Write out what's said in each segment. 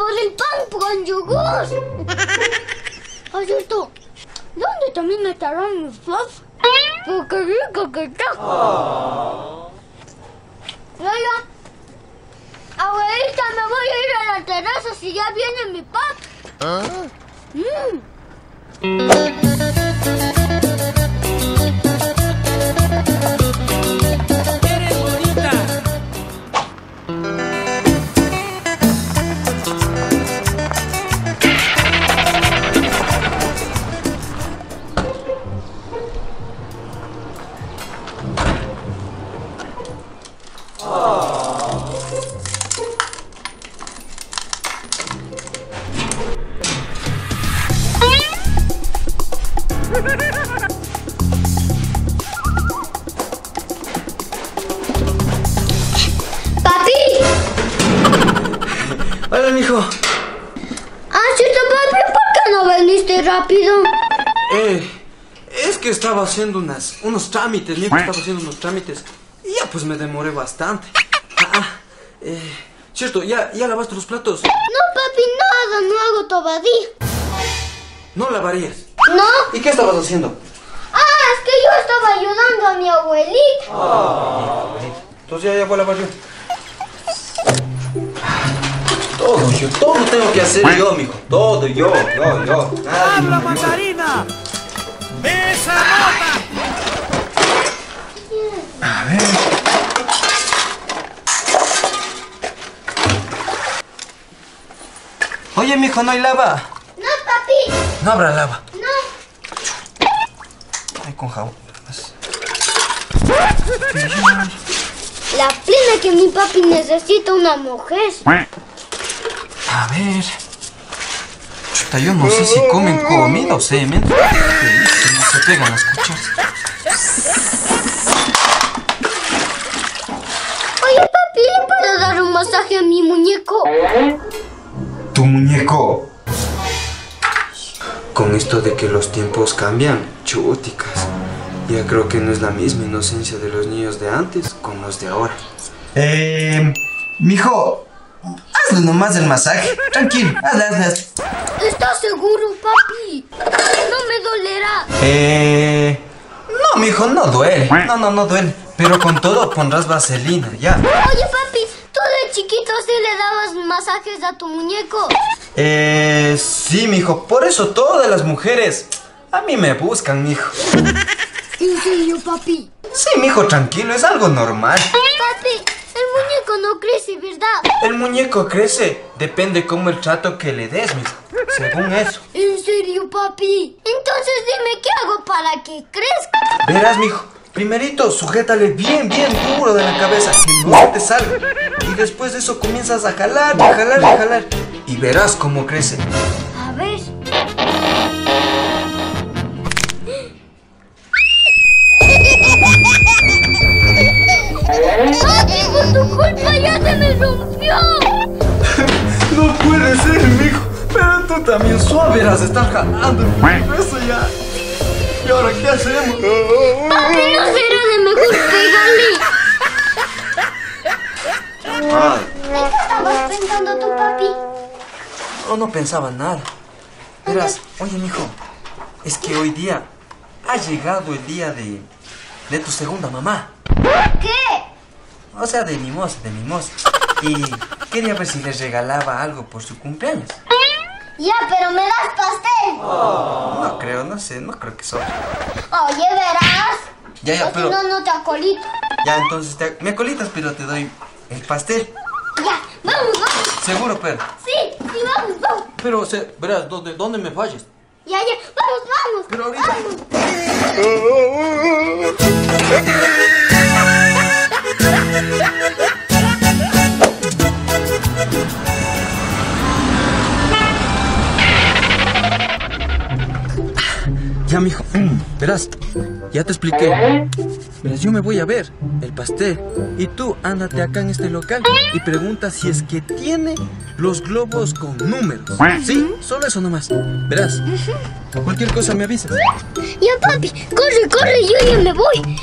por el pan con yogur. Por cierto, ¿dónde también estarán mis flores? ¡Pero qué rico que está! Oiga, abuelita, me voy a ir a la terraza si ya viene mi papá. ¡Eres bonita! ¡Papi! Hola, mijo. ¿Cierto, papi? ¿Por qué no viniste rápido? Es que estaba haciendo unos trámites, mijo. Estaba haciendo unos trámites. Y ya pues me demoré bastante. Cierto, ¿ya lavaste los platos? No, papi, nada, no hago todavía. ¿No lavarías? ¿No? ¿Y qué estabas haciendo? Es que yo estaba ayudando a mi abuelita. Entonces ya voy a lavar yo. Todo tengo que hacer yo, mijo. Todo yo. ¡Habla, mandarina! ¡Esa nota! A ver. Oye, mijo, ¿no hay lava? No, papi. No habrá lava. No. Ay, con jabón. La plena que mi papi necesita una mujer. A ver. Chuta, yo no sé si comen comida o semen. Se pegan las cucharas. Oye, papi, ¿le puedo dar un masaje a mi muñeco? ¿Tu muñeco? Con esto de que los tiempos cambian, chuticas. Ya creo que no es la misma inocencia de los niños de antes con los de ahora. Mijo, hazle nomás el masaje. Tranquilo, hazle. ¿Estás seguro, papi? No me dolerá. No, mijo, no duele. No duele. Pero con todo pondrás vaselina, ya. Oye, papi, ¿tú de chiquito sí le dabas masajes a tu muñeco? Sí, mijo. Por eso todas las mujeres a mí me buscan, mijo. ¿En serio, papi? Sí, mijo, tranquilo, es algo normal. Papi, el muñeco no crece, ¿verdad? El muñeco crece, depende cómo el trato que le des, mijo. Según eso. ¿En serio, papi? Entonces dime qué hago para que crezca. Verás, mijo. Primerito, sujétale bien duro de la cabeza, que no se te salga. Y después de eso comienzas a jalar. Y verás cómo crece. A ver. ¡Papi, por tu culpa ya se me rompió! No puede ser, mijo. Pero tú también suave, verás, estás jalando. Eso ya. ¿Y ahora qué hacemos? Papi, ¿no será de mejor pegarle? ¿En qué estabas pensando tú, papi? No pensaba nada. Verás, oye, mijo, es que hoy día ha llegado el día de tu segunda mamá. ¿Qué? O sea, de mimosa. Y quería ver si les regalaba algo por su cumpleaños. Ya, pero me das pastel. No creo, no creo que sobra. Oye, verás. Ya, O pero... si no, no te acolito. Ya, entonces me acolitas, pero te doy el pastel. Ya, vamos. ¿Seguro, pero? Sí, vamos. Pero, verás, ¿dónde me falles? Ya, vamos. Pero ahorita... Ya, mijo, verás, ya te expliqué. Verás, yo me voy a ver el pastel y tú ándate acá en este local y pregunta si es que tiene los globos con números. Sí, solo eso nomás. Verás, cualquier cosa me avisas. Ya, papi, corre, yo ya me voy.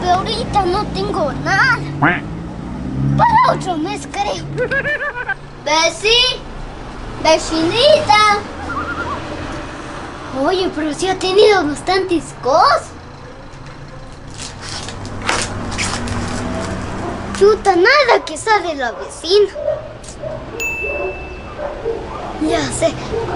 que ahorita no tengo nada. Para otro mes, creo. Vecinita. Oye, pero sí ha tenido bastantes cosas. Chuta, nada que sabe la vecina. Ya sé.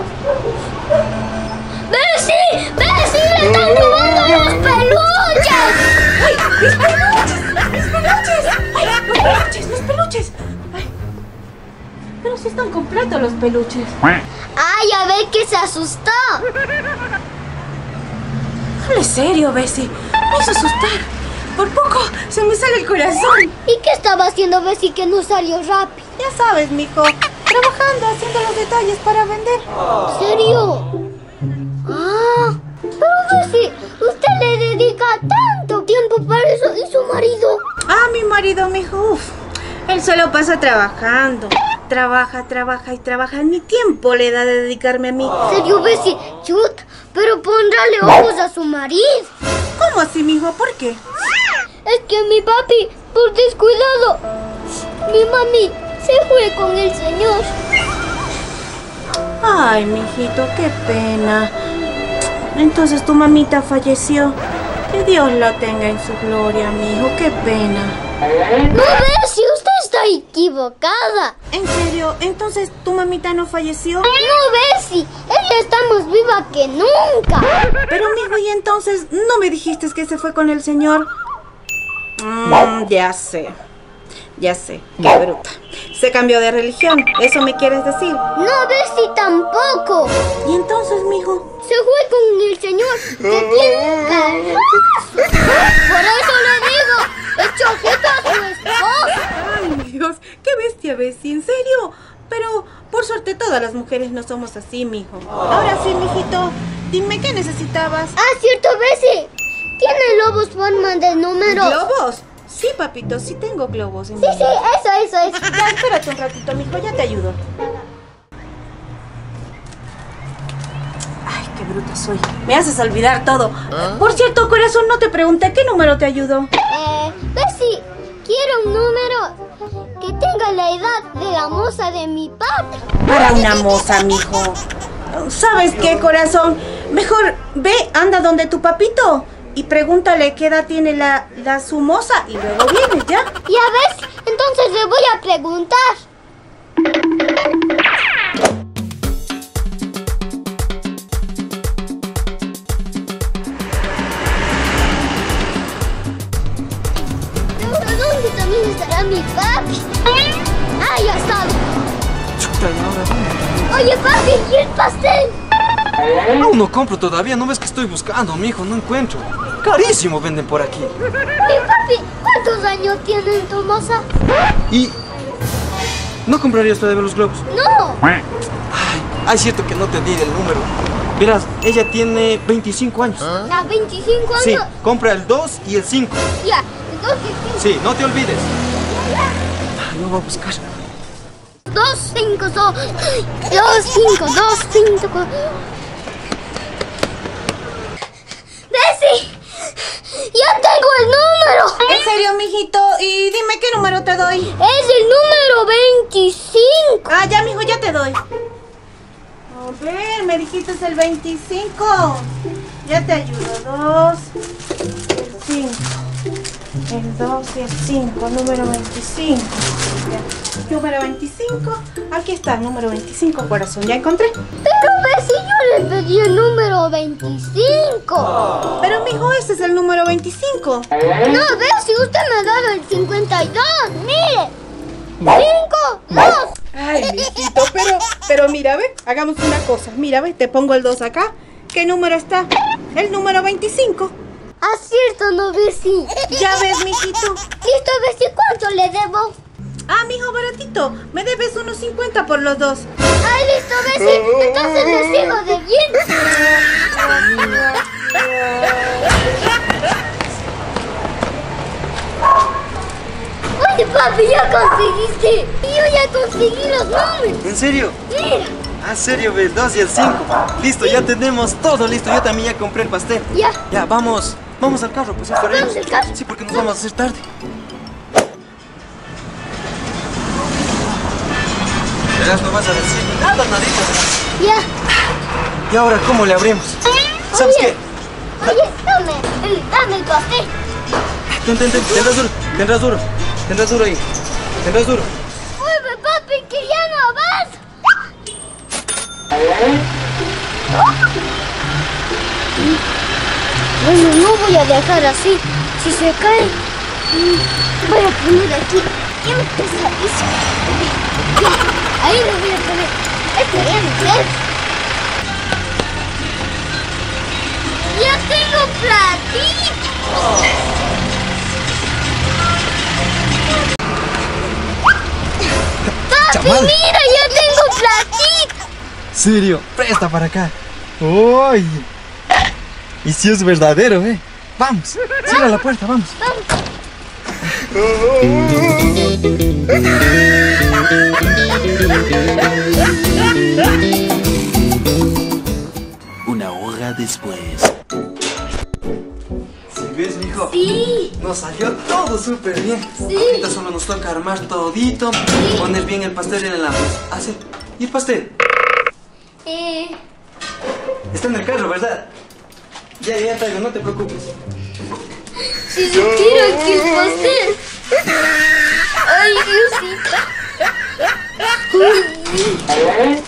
¡Bessie! ¡Bessie! ¡Le están robando los peluches! ¡Ay! ¡Mis peluches! ¡Mis peluches! ¡Ay! ¡Los peluches! ¡Los peluches! ¡Ay! Pero si están completos los peluches. ¡Ay, a ver que se asustó! Hable serio, Bessie. Me hizo asustar. Por poco se me sale el corazón. ¿Y qué estaba haciendo Bessie que no salió rápido? Ya sabes, mijo. Trabajando, haciendo los detalles para vender. ¿En serio? Ah, pero Bessie, usted le dedica tanto tiempo para eso. ¿Y su marido? Ah, mi marido, mijo. Uf. Él solo pasa trabajando. Trabaja, trabaja y trabaja. Ni tiempo le da de dedicarme a mí. ¿En serio, Bessie? Chut, pero pondrále ojos a su marido. ¿Cómo así, mijo? ¿Por qué? Es que mi papi, por descuidado, mi mami se fue con el señor. Ay, mijito, qué pena. Entonces tu mamita falleció. Que Dios la tenga en su gloria, mijo. Qué pena. No, Bessie, usted está equivocada. ¿En serio? Entonces tu mamita no falleció. No, Bessie, ella está más viva que nunca. Pero, mijo, ¿y entonces no me dijiste que se fue con el señor? Ya sé. Ya sé. Qué bruta. Se cambió de religión. ¿Eso me quieres decir? No, Bessie, tampoco. ¿Y entonces, mijo? Se fue con el señor que tiene carrazo. Por eso le digo, echo ojito a su esposa. Ay, Dios, qué bestia, Bessie, ¿en serio? Pero, por suerte, todas las mujeres no somos así, mijo. Ahora sí, mijito, dime qué necesitabas. Ah, cierto, Bessie. Tiene lobos forma de números. ¿Globos? Sí, papito, sí tengo globos. Sí, eso es. Ya, espérate un ratito, mijo, ya te ayudo. Ay, qué bruta soy. Me haces olvidar todo. Por cierto, corazón, no te pregunté qué número te ayudó. Bessie, quiero un número que tenga la edad de la moza de mi papi. Para una moza, mijo. ¿Sabes qué, corazón? Mejor ve, anda donde tu papito y pregúntale qué edad tiene la su moza y luego vienes, ¿ya? Ya ves, entonces le voy a preguntar. Pero ¿dónde también estará mi papi? Ah, ya sabe. Chuta, ¿y ahora dónde? Oye, papi, ¿y el pastel? Aún no compro todavía, ¿no ves que estoy buscando, mijo? No encuentro. Carísimo venden por aquí. Mi papi, ¿cuántos años tiene tu moza? ¿Y no comprarías todavía los globos? No. Ay, cierto que no te di el número. Verás, ella tiene 25 años. ¿A 25 años? Sí, compra el 2 y el 5. Ya, entonces... Sí, no te olvides. Lo voy a buscar. 2, 5, 2, 2, 5, 2, 5. ¡Bessie! ¡Ya tengo el número! ¿En serio, mijito? Y dime qué número te doy. Es el número 25. Ah, ya, mijo, ya te doy. A ver, me dijiste el 25. Ya te ayudo. 2, el 5. El 2 y el 5, número 25. Ya. Número 25. Aquí está, número 25, corazón. ¿Ya encontré? Pero Bessie, yo le pedí el número 25. Pero, mijo, ese es el número 25. No, Bessie, usted me ha dado el 52. Mire. 5, 2. Ay, mijito, pero mira, ve, hagamos una cosa. Mira, ve, te pongo el 2 acá. ¿Qué número está? El número 25. Acierto, ¿no, Bessie? Ya ves, mijito. Listo, Bessie, ¿cuánto le debo? Ah, mijo, baratito. Me debes unos 50 por los dos. Ay, listo, Bessie. Entonces le sigo debiendo. Oye, papi, ya conseguiste. Y yo ya conseguí los números. ¿En serio? Mira. Ah, serio, el 2 y el 5. Listo, ya tenemos todo listo. Yo también ya compré el pastel. Ya. Ya, vamos Vamos al carro, pues es correcto. ¿Vamos al carro? Sí, porque nos vamos a hacer tarde. Verás, no vas a decir nada, nadita. Ya. ¿Y ahora cómo le abrimos? ¿Sabes Oye. qué? Oye, dame el pastel. Tendrás duro ahí. Tendrás duro. Vuelve, papi, que ya no vas. Bueno, no voy a dejar así. Si se cae, voy a poner aquí. Ya me pesa eso. Ahí lo voy a poner. Ya no sé. ¡Ya tengo platito! ¡Papi, Chaval. mira! ¡Ya tengo platito! Serio, presta para acá. ¡Uy! Y si es verdadero, Vamos, cierra la puerta, vamos. Una hora después. ¿Sí ves, mijo? Sí. Nos salió todo súper bien. Sí. Ahorita solo nos toca armar todito, poner bien el pastel en la mesa. Ah, sí. ¿Y el pastel? Está en el carro, ¿verdad? Ya traigo, no te preocupes. Si yo quiero aquí el pastel. Ay, Diosita. Ay.